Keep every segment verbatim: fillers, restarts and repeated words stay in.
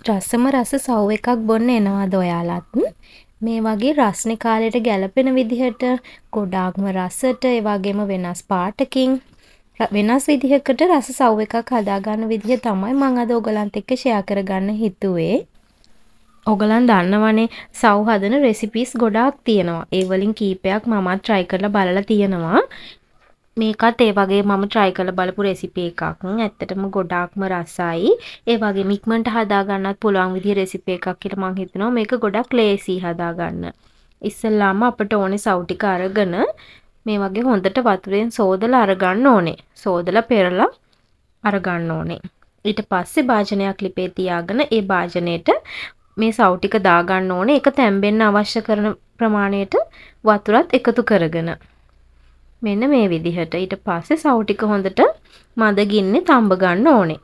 රසම රස සව් එකක් බොන්න එනවාද ඔයාලත්? මේ වගේ රස්නේ කාලයට ගැලපෙන විදිහට ගොඩාක්ම රසට ඒ වගේම වෙනස් පාටකින් වෙනස් විදිහකට රස සව් එකක් හදාගන්න විදිහ තමයි මම අද ඔයගලන්ට එක්ක ෂෙයා කරගන්න හිතුවේ. ඔයගලන් දන්නවනේ සව් හදන රෙසිපීස් ගොඩාක් තියෙනවා. ඒ වලින් කීපයක් මමත් try කරලා බලලා තියෙනවා. මේකත් ඒ වගේ මම try කරලා බලපු රෙසිපි එකක්. ඇත්තටම ගොඩාක්ම රසයි. ඒ වගේම ඉක්මනට හදා ගන්නත් පුළුවන් විදිහ රෙසිපි එකක් කියලා මම හිතනවා. මේක ගොඩක් ලේසි හදා ගන්න. ඉස්සෙල්ලාම අපිට ඕනේ සව් ටික අරගෙන මේ වගේ හොඳට වතුරෙන් සෝදලා අරගන්න ඕනේ. සෝදලා පෙරලා අරගන්න ඕනේ. ඊට පස්සේ භාජනයක් ලිපේ තියාගෙන ඒ භාජනයේට මේ සව් ටික දාගන්න ඕනේ. ඒක තැම්බෙන්න අවශ්‍ය කරන ප්‍රමාණයට වතුරත් එකතු කරගෙන. මෙන්න මේ විදිහට. ඊට පස්සේ සව් ටික හොඳට මද ගින්නේ තඹ ගන්න ඕනේ.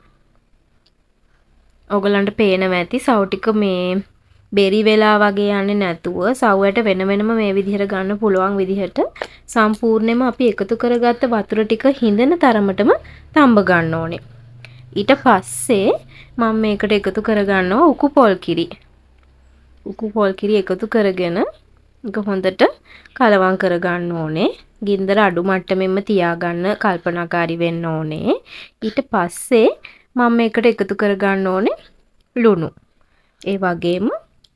ඔයගලන්ට පේනවා ඇති සව් ටික මේ බෙරි වෙලා වගේ යන්නේ නැතුව සව්වට වෙන වෙනම මේ විදිහට ගන්න පුළුවන් විදිහට සම්පූර්ණයෙන්ම අපි එකතු කරගත්ත වතුර ටික හිඳෙන තරමටම තඹ ගන්න ඕනේ. ඊට පස්සේ මම මේකට එකතු කරගන්නවා උකු පොල් කිරි. උකු පොල් කිරි එකතු කරගෙන ඒක හොඳට කලවම් කරගන්න ඕනේ. ගින්දර අඩු මට්ටමෙන්ම තියාගන්න කල්පනාකාරී වෙන්න ඕනේ. ඊට පස්සේ මම මේකට එකතු කරගන්න ඕනේ ලුණු. ඒ වගේම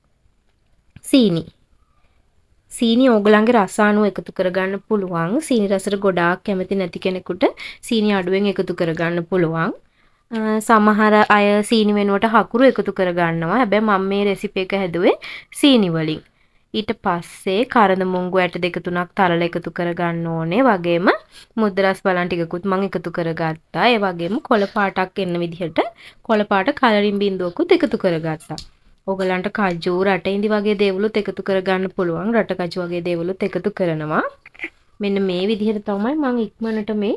සීනි. සීනි ඕගලන්ගේ රස අනුව එකතු කරගන්න පුළුවන්. සීනි රසට ගොඩාක් කැමති නැති කෙනෙකුට සීනි අඩුවෙන් එකතු කරගන්න පුළුවන්. සමහර අය සීනි වෙනුවට හකුරු එකතු කරගන්නවා. හැබැයි මම මේ රෙසිපි එක හැදුවේ සීනි වලින්. ඊට පස්සේ කරඳ මුංගු ඇට දෙක තුනක් තරල එකතු කරගන්න ඕනේ. වගේම මුද්ද රස් බලන් ටිකකුත් මම එකතු කරගත්තා. ඒ වගේම කොළ පාටක් එන්න විදිහට කොළ පාට කලරින් බින්දුවකුත් එකතු කරගත්තා. ඔයගලන්ට කජු රටින්දි වගේ දේවලුත් එකතු කරගන්න පුළුවන්. රට කජු වගේ දේවලුත් එකතු කරනවා. මෙන්න මේ විදිහට තමයි මම ඉක්මනට මේ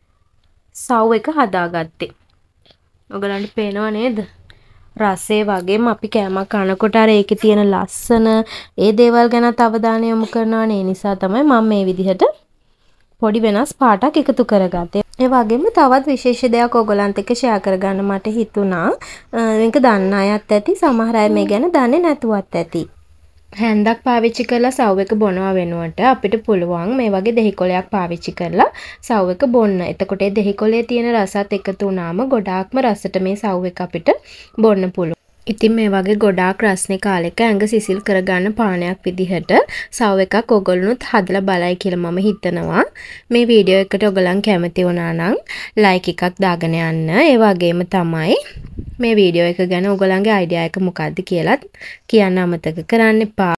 සව් එක හදාගත්තේ. ඔයගලන්ට පේනව නේද? රසේ වගේම අපි කෑමක් කනකොට අර ඒකේ තියෙන ලස්සන ඒ දේවල් ගැන අවධානය යොමු කරනවානේ. ඒ නිසා තමයි මම මේ විදිහට පොඩි වෙනස් පාටක් එකතු කරගත්තේ. ඒ වගේම තවත් විශේෂ දෙයක් ඔයගලන්ට එක්ක ෂෙයා කරගන්න මට හිතුණා. මේක දන්න අයත් ඇති, සමහර අය මේ ගැන දන්නේ නැතුවත් ඇති. හැන්දක් පාවිච්චි කරලා සව් එක බොනවා වෙනුවට අපිට පුළුවන් මේ වගේ දෙහි කොලයක් පාවිච්චි කරලා සව් එක බොන්න. එතකොට ඒ දෙහි කොලේ තියෙන රසත් එකතු වුණාම ගොඩාක්ම රසට මේ සව් එක අපිට බොන්න පුළුවන්. ඉතින් මේ වගේ ගොඩාක් රස්නේ කාලෙක ඇඟ සිසිල් කරගන්න පානයක් විදිහට සව් එකක් ඔයගොල්ලොනුත් හදලා බලයි කියලා මම හිතනවා. මේ වීඩියෝ එකට ඔයගලන් කැමති වුණා නම් ලයික් එකක් දාගෙන යන්න. ඒ වගේම තමයි මේ වීඩියෝ එක ගැන ඔයගලන්ගේ අයිඩියා එක මොකක්ද කියලා කියන්න අමතක කරන්න එපා.